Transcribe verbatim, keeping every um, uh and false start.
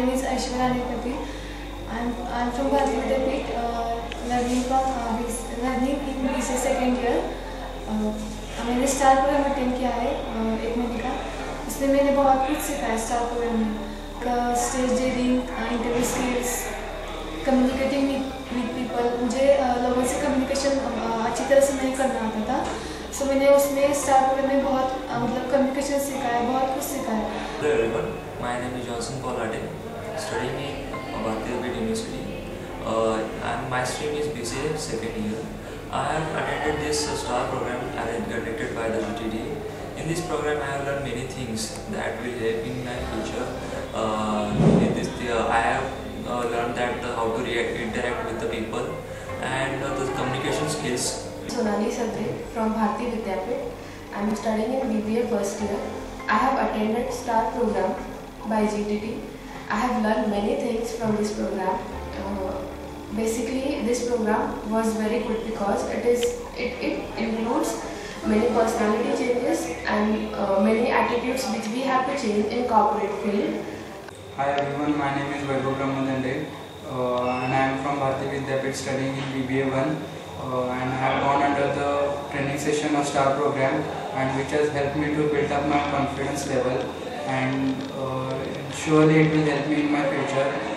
name is Aishwarya Nipati. I'm I'm from Bharati Vidyapeeth, uh, learning from uh, learning in B C second year. Uh, मैंने star program attend किया है uh, एक महीने का. इसमें मैंने बहुत कुछ सीखा है स्टार प्रोग्राम में. Stage reading, interview skills, communicating with people. मुझे uh, लोगों से कम्युनिकेशन uh, अच्छी तरह से नहीं करना आता था. सो so, मैंने उसमें स्टार प्रोग्राम में बहुत uh, मतलब कम्युनिकेशन सीखा है, बहुत कुछ सीखा है. Hello everyone, my name is Johnson Paul Ade, studying in Bharati Vidyapeeth University. Uh, and my stream is B C A second year. I have attended this uh, STAR program conducted by the G T D. In this program, I have learned many things that will help in my future. Uh, in this, uh, I have uh, learned that uh, how to react, interact with the people and uh, the communication skills. Sonali Sadre from Bharati Vidyapeeth. I am studying in B B A first year. I have attended STAR program by G T D. I have learned many things from this program. Uh, basically, this program was very good because it is it, it includes many personality changes and uh, many attitudes which we have to change in corporate field. Hi everyone, my name is Vaibhav Brahmadande uh, and I am from Bharati Vidyapeeth studying in B B A one uh, and I have gone under the training session of STAR program, and which has helped me to build up my confidence level, and uh, surely it will help me in my future.